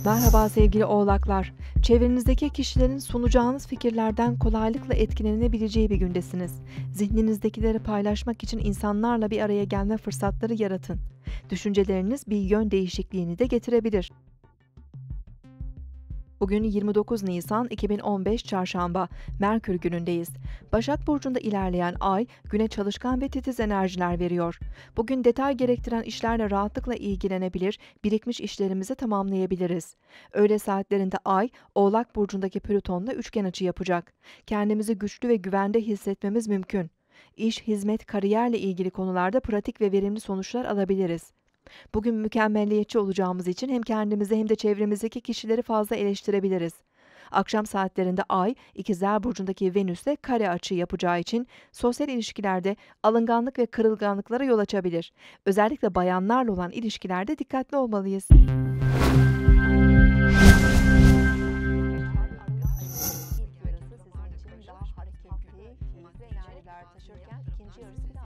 Merhaba sevgili oğlaklar. Çevrenizdeki kişilerin sunacağınız fikirlerden kolaylıkla etkilenebileceği bir gündesiniz. Zihninizdekileri paylaşmak için insanlarla bir araya gelme fırsatları yaratın. Düşünceleriniz bir yön değişikliğini de getirebilir. Bugün 29 Nisan 2015 Çarşamba, Merkür günündeyiz. Başak Burcu'nda ilerleyen ay, güne çalışkan ve titiz enerjiler veriyor. Bugün detay gerektiren işlerle rahatlıkla ilgilenebilir, birikmiş işlerimizi tamamlayabiliriz. Öğle saatlerinde ay, Oğlak Burcu'ndaki Plüton'la üçgen açı yapacak. Kendimizi güçlü ve güvende hissetmemiz mümkün. İş, hizmet, kariyerle ilgili konularda pratik ve verimli sonuçlar alabiliriz. Bugün mükemmelliyetçi olacağımız için hem kendimizi hem de çevremizdeki kişileri fazla eleştirebiliriz. Akşam saatlerinde Ay, İkizler Burcu'ndaki Venüs'le kare açı yapacağı için sosyal ilişkilerde alınganlık ve kırılganlıklara yol açabilir. Özellikle bayanlarla olan ilişkilerde dikkatli olmalıyız. İlk yarısı sizin için daha hareketli, farklı enerjiler taşırken ikinci yarısı